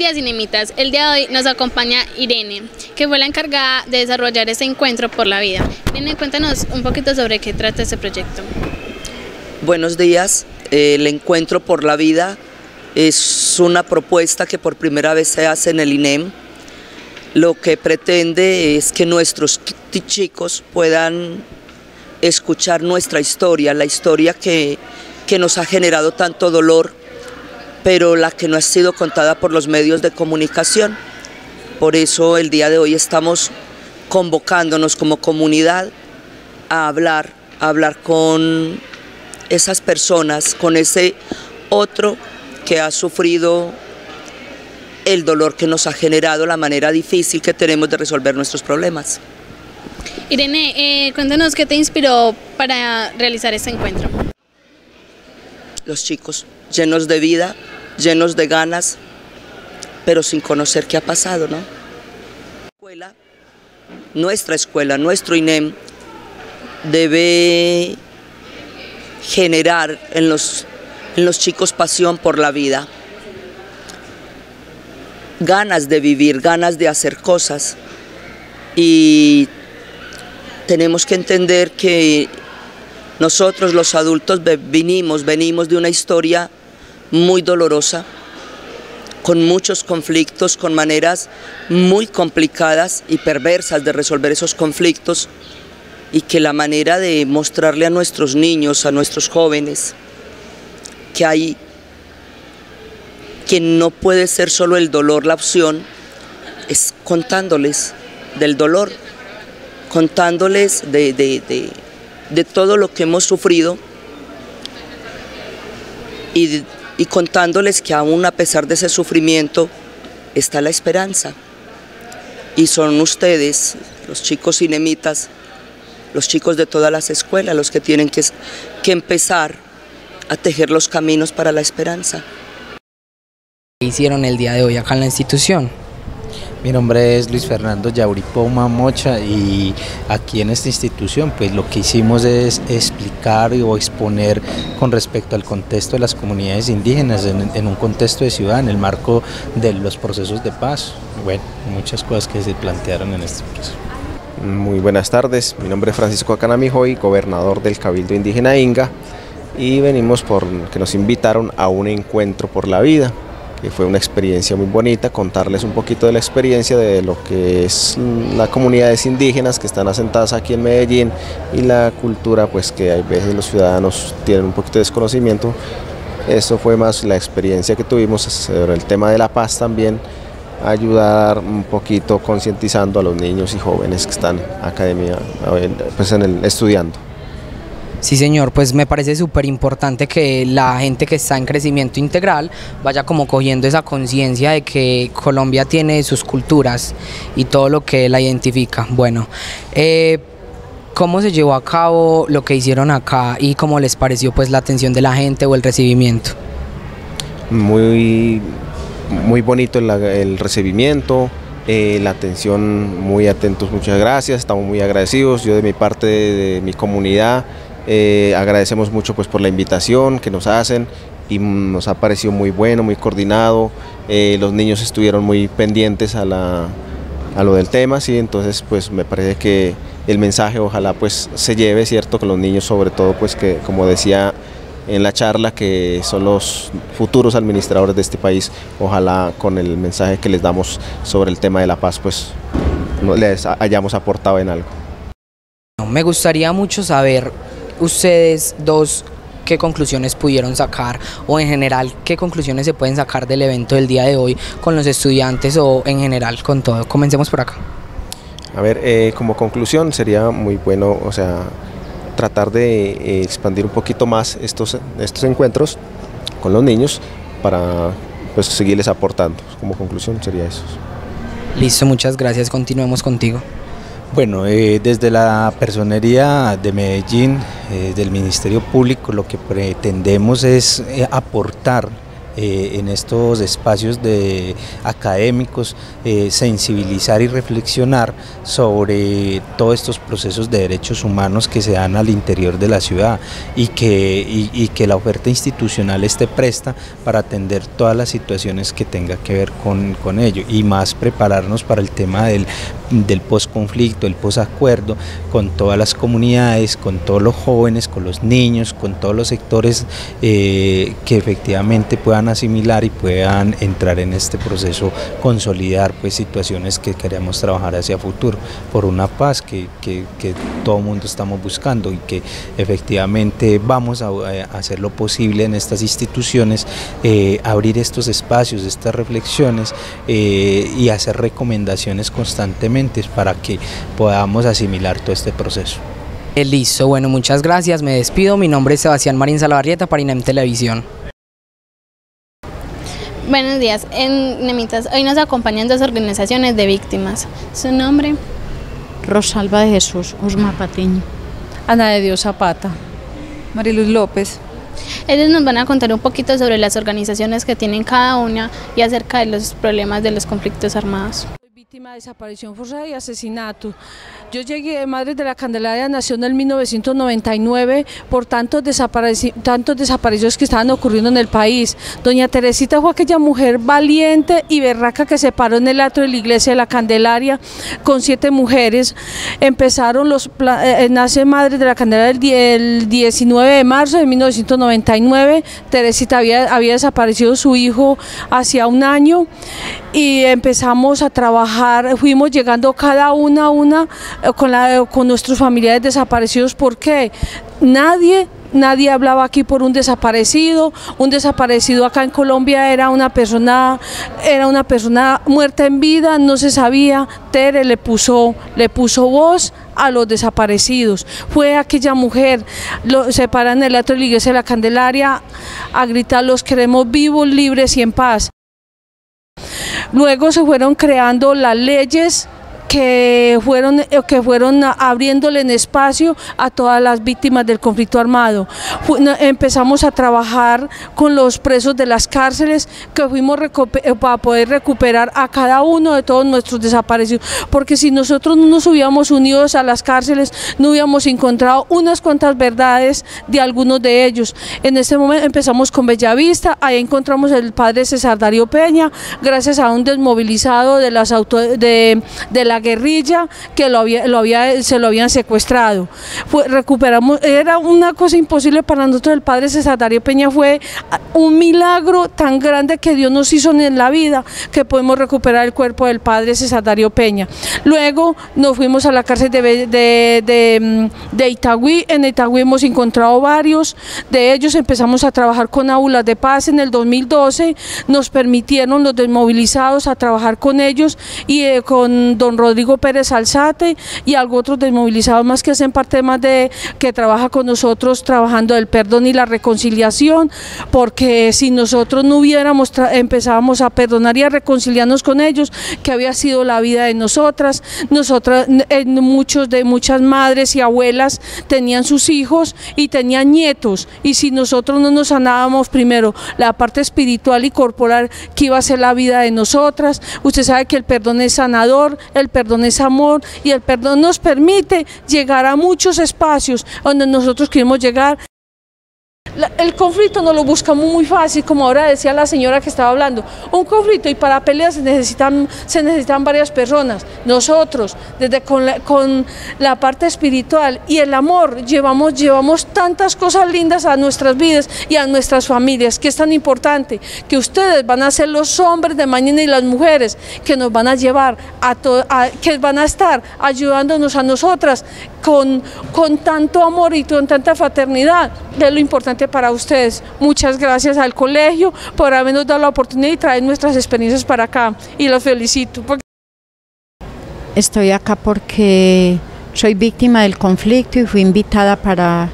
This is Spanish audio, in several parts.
Buenos días, Cinemitas. El día de hoy nos acompaña Irene, que fue la encargada de desarrollar este encuentro por la vida. Irene, cuéntanos un poquito sobre qué trata este proyecto. Buenos días. El encuentro por la vida es una propuesta que por primera vez se hace en el INEM. Lo que pretende es que nuestros chicos puedan escuchar nuestra historia, la historia que nos ha generado tanto dolor, pero la que no ha sido contada por los medios de comunicación. Por eso el día de hoy estamos convocándonos como comunidad a hablar con esas personas, con ese otro que ha sufrido el dolor que nos ha generado la manera difícil que tenemos de resolver nuestros problemas. Irene, cuéntanos qué te inspiró para realizar este encuentro. Los chicos llenos de vida, llenos de ganas, pero sin conocer qué ha pasado, ¿no? Nuestra escuela, nuestro INEM debe generar en los chicos pasión por la vida, ganas de vivir, ganas de hacer cosas, y tenemos que entender que nosotros los adultos venimos de una historia muy dolorosa, con muchos conflictos, con maneras muy complicadas y perversas de resolver esos conflictos, y que la manera de mostrarle a nuestros niños, a nuestros jóvenes, que no puede ser solo el dolor la opción, es contándoles del dolor, contándoles de todo lo que hemos sufrido y contándoles que aún a pesar de ese sufrimiento está la esperanza. Y son ustedes, los chicos cinemitas, los chicos de todas las escuelas, los que tienen que empezar a tejer los caminos para la esperanza. ¿Qué hicieron el día de hoy acá en la institución? Mi nombre es Luis Fernando Yauripoma Mocha, y aquí en esta institución pues lo que hicimos es explicar o exponer con respecto al contexto de las comunidades indígenas en un contexto de ciudad, en el marco de los procesos de paz. Bueno, muchas cosas que se plantearon en este proceso. Muy buenas tardes, mi nombre es Francisco Acanamijoy, gobernador del Cabildo Indígena Inga, y venimos porque nos invitaron a un encuentro por la vida, que fue una experiencia muy bonita, contarles un poquito de la experiencia de lo que es las comunidades indígenas que están asentadas aquí en Medellín, y la cultura pues que a veces los ciudadanos tienen un poquito de desconocimiento. Eso fue más la experiencia que tuvimos sobre el tema de la paz, también ayudar un poquito concientizando a los niños y jóvenes que están academia, pues estudiando. Sí, señor, pues me parece súper importante que la gente que está en crecimiento integral vaya como cogiendo esa conciencia de que Colombia tiene sus culturas y todo lo que la identifica. Bueno, ¿cómo se llevó a cabo lo que hicieron acá y cómo les pareció pues la atención de la gente o el recibimiento? Muy bonito el recibimiento, la atención, muy atentos, muchas gracias, estamos muy agradecidos. Yo de mi parte, de mi comunidad, agradecemos mucho pues por la invitación que nos hacen, y nos ha parecido muy bueno, muy coordinado. Los niños estuvieron muy pendientes a lo del tema, ¿sí? Entonces pues me parece que el mensaje ojalá pues se lleve, cierto, que los niños sobre todo pues que, como decía en la charla, que son los futuros administradores de este país, ojalá con el mensaje que les damos sobre el tema de la paz pues les hayamos aportado en algo. Me gustaría mucho saber ustedes dos qué conclusiones pudieron sacar, o en general qué conclusiones se pueden sacar del evento del día de hoy con los estudiantes o en general con todo. Comencemos por acá. A ver, como conclusión sería muy bueno, o sea, tratar de expandir un poquito más estos encuentros con los niños para pues seguirles aportando. Como conclusión sería eso. Listo, muchas gracias. Continuemos contigo. Bueno, desde la Personería de Medellín, del Ministerio Público, lo que pretendemos es aportar en estos espacios académicos, sensibilizar y reflexionar sobre todos estos procesos de derechos humanos que se dan al interior de la ciudad y que la oferta institucional esté presta para atender todas las situaciones que tenga que ver con ello, y más prepararnos para el tema del posconflicto, el posacuerdo, con todas las comunidades, con todos los jóvenes, con los niños, con todos los sectores que efectivamente puedan asimilar y puedan entrar en este proceso, consolidar pues situaciones que queremos trabajar hacia futuro, por una paz que todo el mundo estamos buscando, y que efectivamente vamos a hacer lo posible en estas instituciones, abrir estos espacios, estas reflexiones, y hacer recomendaciones constantemente para que podamos asimilar todo este proceso. Listo, bueno, muchas gracias, me despido. Mi nombre es Sebastián Marín Salabarrieta para INEM Televisión. Buenos días, en Nemitas hoy nos acompañan dos organizaciones de víctimas. ¿Su nombre? Rosalba de Jesús Osma Patiño. Ana de Dios Zapata. Mariluz López. Ellos nos van a contar un poquito sobre las organizaciones que tienen cada una y acerca de los problemas de los conflictos armados. Víctima de desaparición forzada y asesinato. Yo llegué, Madres de la Candelaria nació en el 1999 por tantos desaparecidos que estaban ocurriendo en el país. Doña Teresita fue aquella mujer valiente y berraca que se paró en el atrio de la iglesia de la Candelaria con 7 mujeres. Empezaron nace Madres de la Candelaria el 19 de marzo de 1999. Teresita había desaparecido su hijo hacía un año y empezamos a trabajar, fuimos llegando cada una con nuestros familiares desaparecidos. ¿Por qué? Nadie hablaba aquí por un desaparecido. Un desaparecido acá en Colombia era una persona muerta en vida, no se sabía. Tere le puso voz a los desaparecidos. Fue aquella mujer, se para en el atrio de la iglesia de la Candelaria a gritar: los queremos vivos, libres y en paz. Luego se fueron creando las leyes que fueron abriéndole en espacio a todas las víctimas del conflicto armado. Empezamos a trabajar con los presos de las cárceles, que fuimos para poder recuperar a cada uno de todos nuestros desaparecidos, porque si nosotros no nos hubiéramos unido a las cárceles, no hubiéramos encontrado unas cuantas verdades de algunos de ellos. En este momento empezamos con Bellavista, ahí encontramos el padre César Darío Peña, gracias a un desmovilizado de la guerrilla que se lo habían secuestrado. Recuperamos, era una cosa imposible para nosotros. El padre César Darío Peña fue un milagro tan grande que Dios nos hizo en la vida, que podemos recuperar el cuerpo del padre César Darío Peña. Luego nos fuimos a la cárcel de Itagüí. En Itagüí hemos encontrado varios de ellos. Empezamos a trabajar con aulas de paz en el 2012, nos permitieron los desmovilizados a trabajar con ellos y con don Rodrigo Pérez Alzate y algo otros desmovilizados más que hacen parte más que trabaja con nosotros trabajando el perdón y la reconciliación, porque si nosotros no hubiéramos empezábamos a perdonar y a reconciliarnos con ellos, que había sido la vida de nosotras, muchas madres y abuelas tenían sus hijos y tenían nietos, y si nosotros no nos sanábamos primero la parte espiritual y corporal, que iba a ser la vida de nosotras. Usted sabe que el perdón es sanador, el perdón es amor, y el perdón nos permite llegar a muchos espacios donde nosotros queremos llegar. El conflicto no lo buscamos muy fácil, como ahora decía la señora que estaba hablando. Un conflicto, y para pelear se necesitan varias personas. Nosotros, con la parte espiritual y el amor, llevamos tantas cosas lindas a nuestras vidas y a nuestras familias, que es tan importante, que ustedes van a ser los hombres de mañana y las mujeres que nos van a llevar que van a estar ayudándonos a nosotras con tanto amor y con tanta fraternidad, que es lo importante para ustedes. Muchas gracias al colegio por habernos dado la oportunidad y traer nuestras experiencias para acá, y los felicito. Estoy acá porque soy víctima del conflicto y fui invitada para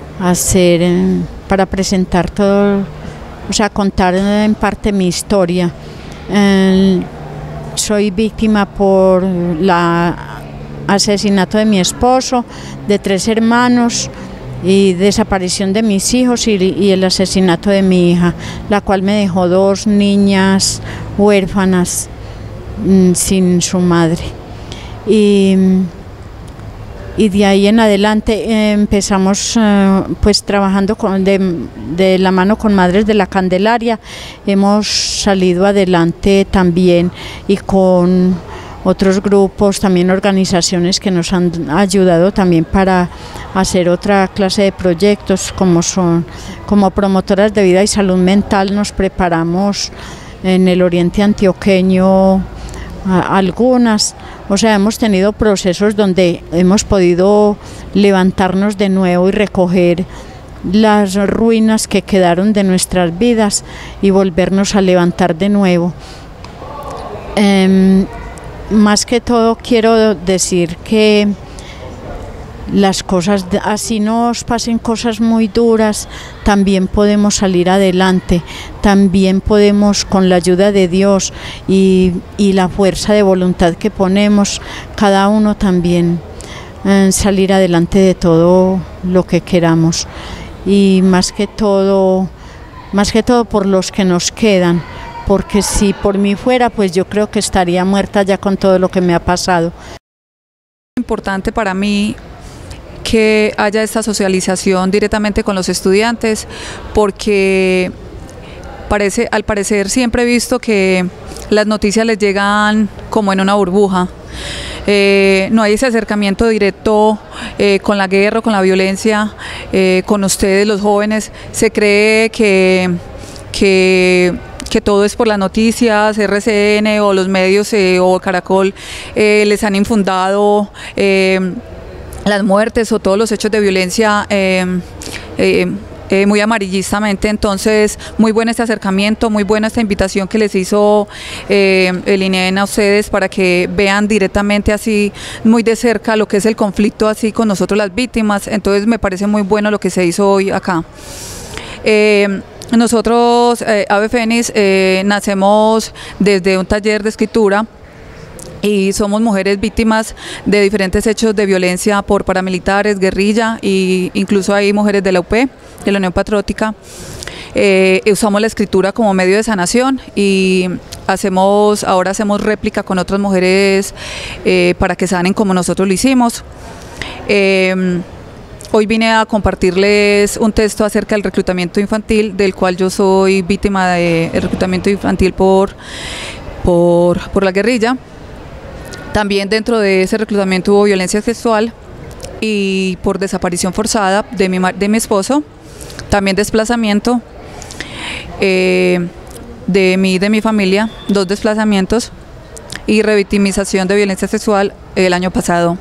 presentar todo, o sea, contar en parte mi historia. Soy víctima por el asesinato de mi esposo, de 3 hermanos, y desaparición de mis hijos y el asesinato de mi hija, la cual me dejó 2 niñas huérfanas sin su madre. Y de ahí en adelante empezamos pues trabajando de la mano con Madres de la Candelaria. Hemos salido adelante también y con otros grupos, también organizaciones que nos han ayudado también para hacer otra clase de proyectos, como promotoras de vida y salud mental. Nos preparamos en el oriente antioqueño algunas, o sea, hemos tenido procesos donde hemos podido levantarnos de nuevo y recoger las ruinas que quedaron de nuestras vidas y volvernos a levantar de nuevo. Más que todo quiero decir que las cosas, así nos pasen cosas muy duras, también podemos salir adelante, también podemos, con la ayuda de Dios y la fuerza de voluntad que ponemos, cada uno también salir adelante de todo lo que queramos, y más que todo por los que nos quedan, porque si por mí fuera, pues yo creo que estaría muerta ya con todo lo que me ha pasado. Importante para mí que haya esta socialización directamente con los estudiantes, porque al parecer siempre he visto que las noticias les llegan como en una burbuja. No hay ese acercamiento directo con la guerra, con la violencia, con ustedes los jóvenes. Se cree que todo es por las noticias, RCN o los medios o Caracol les han infundado las muertes o todos los hechos de violencia muy amarillistamente. Entonces, muy bueno este acercamiento, muy buena esta invitación que les hizo el INEN a ustedes para que vean directamente así muy de cerca lo que es el conflicto así con nosotros las víctimas. Entonces me parece muy bueno lo que se hizo hoy acá. Nosotros, Ave Fénix, nacemos desde un taller de escritura y somos mujeres víctimas de diferentes hechos de violencia por paramilitares, guerrilla, e incluso hay mujeres de la UP, de la Unión Patriótica. Usamos la escritura como medio de sanación y ahora hacemos réplica con otras mujeres para que sanen como nosotros lo hicimos. Hoy vine a compartirles un texto acerca del reclutamiento infantil, del cual yo soy víctima del reclutamiento infantil por la guerrilla. También dentro de ese reclutamiento hubo violencia sexual y por desaparición forzada de mi esposo, también desplazamiento de mi familia, 2 desplazamientos y revictimización de violencia sexual el año pasado.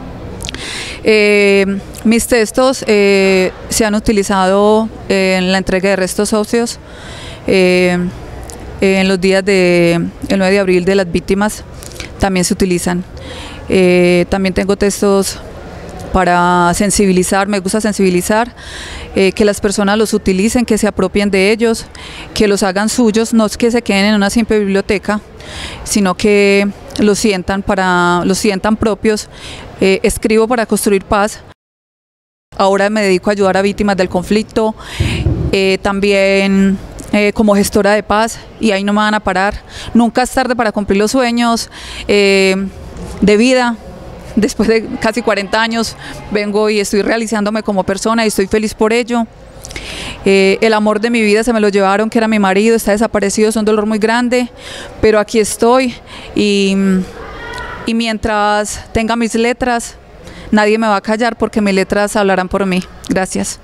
Mis textos se han utilizado en la entrega de restos óseos en los días del 9 de abril de las víctimas. También se utilizan. También tengo textos para sensibilizar, me gusta sensibilizar, que las personas los utilicen, que se apropien de ellos, que los hagan suyos, no es que se queden en una simple biblioteca, sino que los sientan propios. Escribo para construir paz. Ahora me dedico a ayudar a víctimas del conflicto, también como gestora de paz, y ahí no me van a parar. Nunca es tarde para cumplir los sueños de vida. Después de casi 40 años vengo y estoy realizándome como persona y estoy feliz por ello. El amor de mi vida se me lo llevaron, que era mi marido, está desaparecido, es un dolor muy grande, pero aquí estoy y mientras tenga mis letras, nadie me va a callar porque mis letras hablarán por mí. Gracias.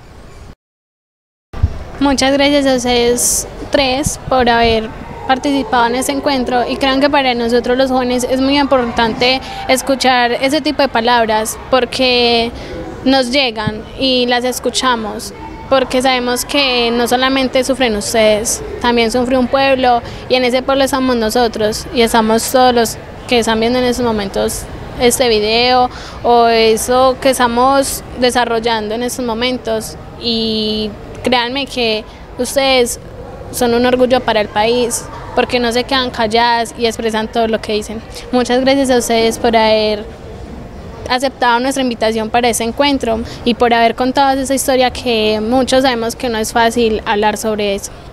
Muchas gracias a ustedes 3 por haber participado en este encuentro, y creo que para nosotros los jóvenes es muy importante escuchar ese tipo de palabras porque nos llegan y las escuchamos, porque sabemos que no solamente sufren ustedes, también sufre un pueblo, y en ese pueblo estamos nosotros y estamos todos los que están viendo en estos momentos este video o eso que estamos desarrollando en estos momentos, y créanme que ustedes son un orgullo para el país porque no se quedan calladas y expresan todo lo que dicen. Muchas gracias a ustedes por haber aceptado nuestra invitación para ese encuentro y por haber contado esa historia que muchos sabemos que no es fácil hablar sobre eso.